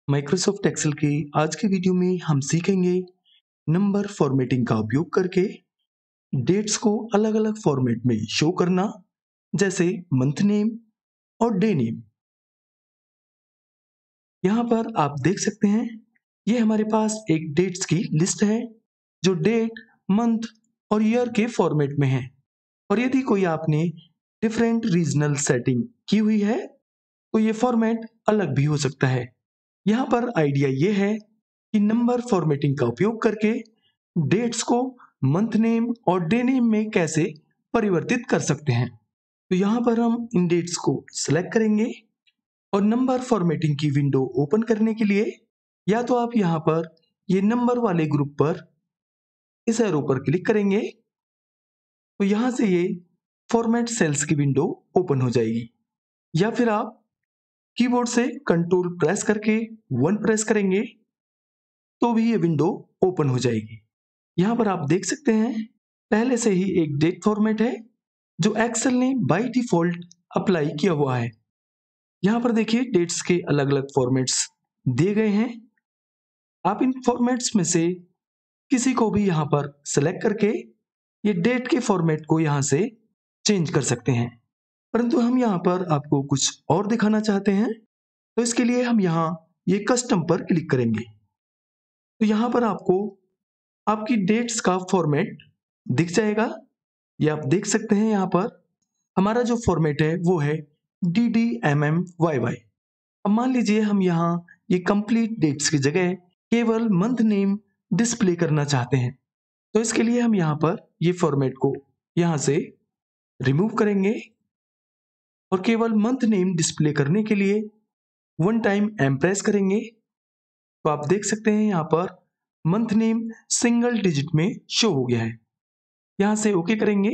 Microsoft Excel की आज की वीडियो में हम सीखेंगे नंबर फॉर्मेटिंग का उपयोग करके डेट्स को अलग अलग फॉर्मेट में शो करना, जैसे मंथ नेम और डे नेम। यहाँ पर आप देख सकते हैं, ये हमारे पास एक डेट्स की लिस्ट है जो डेट, मंथ और ईयर के फॉर्मेट में है। और यदि कोई आपने डिफरेंट रीजनल सेटिंग की हुई है तो ये फॉर्मेट अलग भी हो सकता है। यहाँ पर आइडिया ये है कि नंबर फॉर्मेटिंग का उपयोग करके डेट्स को मंथ नेम और डे नेम में कैसे परिवर्तित कर सकते हैं। तो यहाँ पर हम इन डेट्स को सिलेक्ट करेंगे और नंबर फॉर्मेटिंग की विंडो ओपन करने के लिए या तो आप यहाँ पर ये नंबर वाले ग्रुप पर इस एरो पर क्लिक करेंगे तो यहाँ से ये फॉर्मेट सेल्स की विंडो ओपन हो जाएगी, या फिर आप कीबोर्ड से कंट्रोल प्रेस करके 1 प्रेस करेंगे तो भी ये विंडो ओपन हो जाएगी। यहाँ पर आप देख सकते हैं, पहले से ही एक डेट फॉर्मेट है जो एक्सेल ने बाय डिफॉल्ट अप्लाई किया हुआ है। यहाँ पर देखिए डेट्स के अलग अलग फॉर्मेट्स दिए गए हैं। आप इन फॉर्मेट्स में से किसी को भी यहाँ पर सेलेक्ट करके ये डेट के फॉर्मेट को यहाँ से चेंज कर सकते हैं। परंतु हम यहाँ पर आपको कुछ और दिखाना चाहते हैं, तो इसके लिए हम यहाँ ये कस्टम पर क्लिक करेंगे। तो यहाँ पर आपको आपकी डेट्स का फॉर्मेट दिख जाएगा। ये आप देख सकते हैं, यहाँ पर हमारा जो फॉर्मेट है वो है DDMMYY। अब मान लीजिए हम यहाँ ये कंप्लीट डेट्स की जगह केवल मंथ नेम डिस्प्ले करना चाहते हैं, तो इसके लिए हम यहाँ पर ये फॉर्मेट को यहाँ से रिमूव करेंगे और केवल मंथ नेम डिस्प्ले करने के लिए 1 टाइम एम प्रेस करेंगे। तो आप देख सकते हैं यहाँ पर मंथ नेम सिंगल डिजिट में शो हो गया है। यहाँ से ओके करेंगे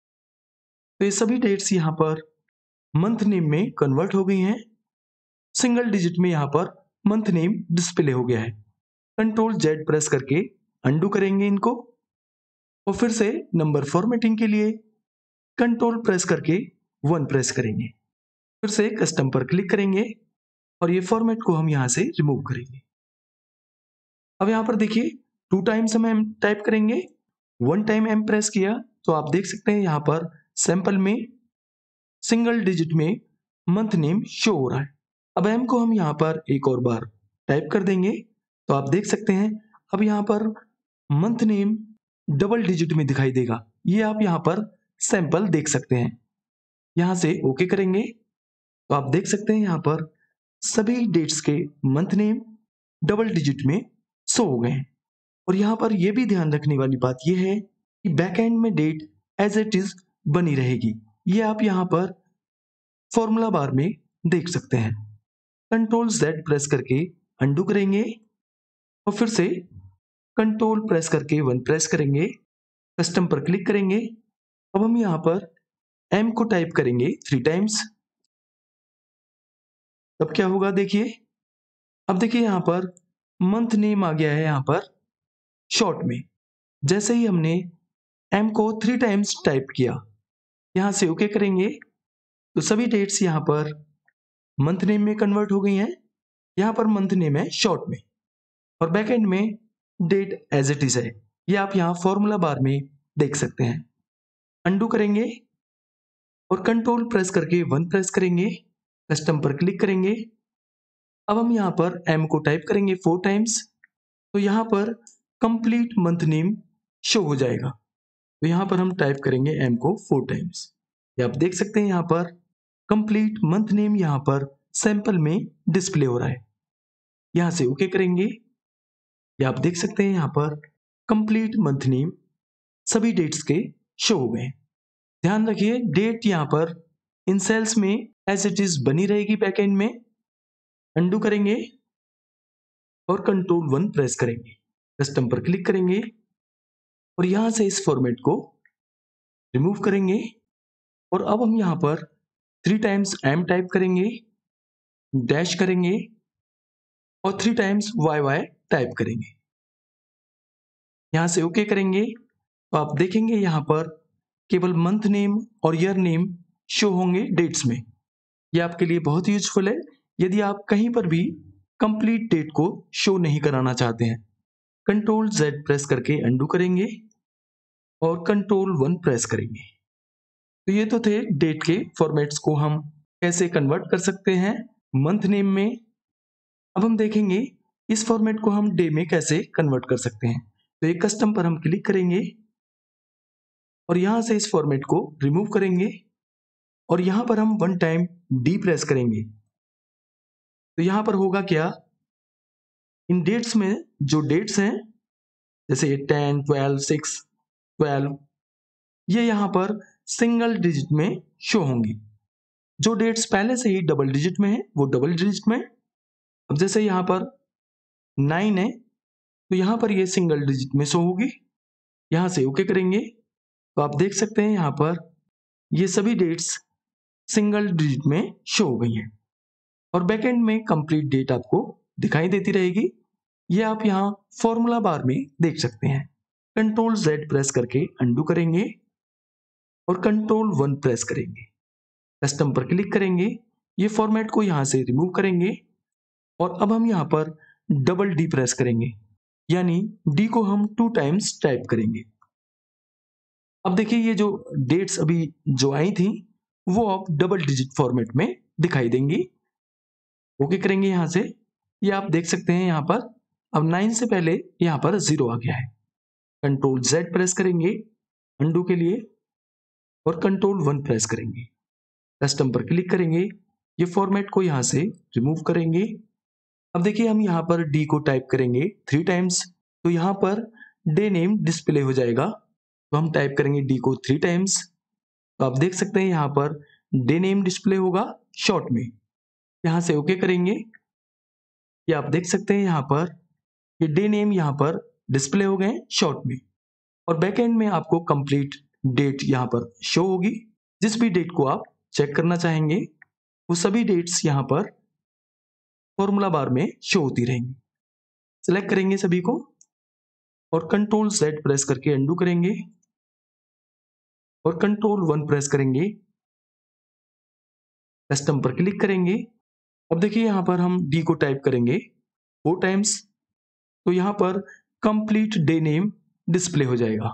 तो ये सभी डेट्स यहाँ पर मंथ नेम में कन्वर्ट हो गई हैं। सिंगल डिजिट में यहाँ पर मंथ नेम डिस्प्ले हो गया है। कंट्रोल जेड प्रेस करके अंडू करेंगे इनको और फिर से नंबर फॉर्मेटिंग के लिए कंट्रोल प्रेस करके 1 प्रेस करेंगे। फिर से कस्टम पर क्लिक करेंगे और ये फॉर्मेट को हम यहाँ से रिमूव करेंगे। अब यहाँ पर देखिए 2 टाइम्स हम एम टाइप करेंगे, 1 टाइम एम प्रेस किया तो आप देख सकते हैं यहाँ पर सैंपल में सिंगल डिजिट में मंथ नेम शो हो रहा है। अब एम को हम यहाँ पर एक और बार टाइप कर देंगे तो आप देख सकते हैं अब यहाँ पर मंथ नेम डबल डिजिट में दिखाई देगा। ये आप यहाँ पर सैंपल देख सकते हैं। यहाँ से ओके करेंगे तो आप देख सकते हैं यहाँ पर सभी डेट्स के मंथ नेम डबल डिजिट में शो हो गए हैं। और यहाँ पर यह भी ध्यान रखने वाली बात यह है कि बैकएंड में डेट एज इट इज बनी रहेगी। ये आप यहाँ पर फॉर्मूला बार में देख सकते हैं। कंट्रोल जेड प्रेस करके अंडू करेंगे और फिर से कंट्रोल प्रेस करके 1 प्रेस करेंगे, कस्टम पर क्लिक करेंगे। अब हम यहाँ पर एम को टाइप करेंगे 3 टाइम्स। तब क्या होगा देखिए, अब देखिए यहाँ पर मंथ नेम आ गया है यहाँ पर शॉर्ट में। जैसे ही हमने एम को 3 टाइम्स टाइप किया, यहाँ से ओके करेंगे तो सभी डेट्स यहाँ पर मंथ नेम में कन्वर्ट हो गई हैं। यहाँ पर मंथ नेम है शॉर्ट में और बैकएंड में डेट एज इट इज है। ये आप यहाँ फॉर्मूला बार में देख सकते हैं। अंडू करेंगे और कंट्रोल प्रेस करके 1 प्रेस करेंगे, कस्टम पर क्लिक करेंगे। अब हम यहाँ पर एम को टाइप करेंगे 4 टाइम्स तो यहाँ पर कंप्लीट मंथ नेम शो हो जाएगा। तो यहाँ पर हम टाइप करेंगे एम को 4 टाइम्स। ये आप देख सकते हैं यहाँ पर कंप्लीट मंथ नेम यहाँ पर सैंपल में डिस्प्ले हो रहा है। यहाँ से ओके करेंगे। ये आप देख सकते हैं यहाँ पर कंप्लीट मंथ नेम सभी डेट्स के शो हो गए। ध्यान रखिए डेट यहाँ पर इन सेल्स में एज इट इज बनी रहेगी बैकएंड में। अंडू करेंगे और कंट्रोल 1 प्रेस करेंगे, कस्टम पर क्लिक करेंगे और यहाँ से इस फॉर्मेट को रिमूव करेंगे। और अब हम यहाँ पर 3 टाइम्स एम टाइप करेंगे, डैश करेंगे और 3 टाइम्स YY टाइप करेंगे। यहाँ से ओके करेंगे तो आप देखेंगे यहाँ पर केवल मंथ नेम और ईयर नेम शो होंगे डेट्स में। ये आपके लिए बहुत यूजफुल है। यदि आप कहीं पर भी कंप्लीट डेट को शो नहीं कराना चाहते हैं। कंट्रोल Z प्रेस करके अंडू करेंगे और कंट्रोल 1 प्रेस करेंगे। तो ये तो थे डेट के फॉर्मेट्स को हम कैसे कन्वर्ट कर सकते हैं मंथ नेम में। अब हम देखेंगे इस फॉर्मेट को हम डे में कैसे कन्वर्ट कर सकते हैं। तो एक कस्टम पर हम क्लिक करेंगे और यहां से इस फॉर्मेट को रिमूव करेंगे और यहां पर हम वन टाइम डी प्रेस करेंगे। तो यहां पर होगा क्या, इन डेट्स में जो डेट्स हैं जैसे 10, 12, 6, 12, ये यहां पर सिंगल डिजिट में शो होंगी। जो डेट्स पहले से ही डबल डिजिट में है वो डबल डिजिट में। अब जैसे यहां पर 9 है तो यहां पर ये सिंगल डिजिट में शो होगी। यहां से ओके करेंगे तो आप देख सकते हैं यहां पर ये सभी डेट्स सिंगल डिजिट में शो हो गई हैं और बैकएंड में कंप्लीट डेट आपको दिखाई देती रहेगी। ये आप यहाँ फॉर्मूला बार में देख सकते हैं। कंट्रोल Z प्रेस करके अंडू करेंगे और कंट्रोल 1 प्रेस करेंगे। कस्टम पर क्लिक करेंगे, ये फॉर्मेट को यहाँ से रिमूव करेंगे और अब हम यहाँ पर डबल डी प्रेस करेंगे, यानी डी को हम 2 टाइम्स टाइप करेंगे। अब देखिए ये जो डेट्स अभी जो आई थी वो अब डबल डिजिट फॉर्मेट में दिखाई देंगी। ओके करेंगे यहाँ से, ये आप देख सकते हैं यहाँ पर अब 9 से पहले यहाँ पर 0 आ गया है। कंट्रोल Z प्रेस करेंगे अंडू के लिए और कंट्रोल 1 प्रेस करेंगे। कस्टम पर क्लिक करेंगे, ये फॉर्मेट को यहाँ से रिमूव करेंगे। अब देखिए हम यहाँ पर डी को टाइप करेंगे 3 टाइम्स तो यहाँ पर डे नेम डिस्प्ले हो जाएगा। तो हम टाइप करेंगे डी को 3 टाइम्स तो आप देख सकते हैं यहाँ पर डे नेम डिस्प्ले होगा शॉर्ट में। यहाँ से ओके करेंगे, ये आप देख सकते हैं यहाँ पर ये डे नेम यहाँ पर डिस्प्ले हो गए शॉर्ट में और बैकएंड में आपको कंप्लीट डेट यहाँ पर शो होगी। जिस भी डेट को आप चेक करना चाहेंगे वो सभी डेट्स यहाँ पर फॉर्मूला बार में शो होती रहेंगी। सिलेक्ट करेंगे सभी को और कंट्रोल Z प्रेस करके अंडू करेंगे और कंट्रोल 1 प्रेस करेंगे। कस्टम पर क्लिक करेंगे। अब देखिए यहाँ पर हम डी को टाइप करेंगे 4 टाइम्स तो यहाँ पर कंप्लीट डे नेम डिस्प्ले हो जाएगा।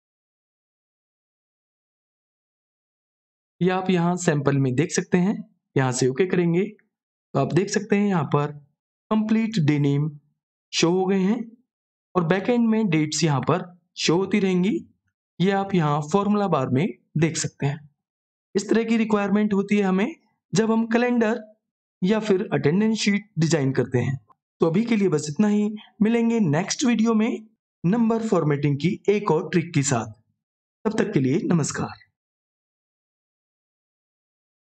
ये आप यहाँ सैंपल में देख सकते हैं। यहाँ से ओके करेंगे तो आप देख सकते हैं यहाँ पर कंप्लीट डे नेम शो हो गए हैं और बैकएंड में डेट्स यहाँ पर शो होती रहेंगी। ये आप यहाँ फॉर्मूला बार में देख सकते हैं। इस तरह की रिक्वायरमेंट होती है हमें जब हम कैलेंडर या फिर अटेंडेंस शीट डिजाइन करते हैं। तो अभी के लिए बस इतना ही, मिलेंगे नेक्स्ट वीडियो में नंबर फॉर्मेटिंग की एक और ट्रिक के साथ। तब तक के लिए नमस्कार।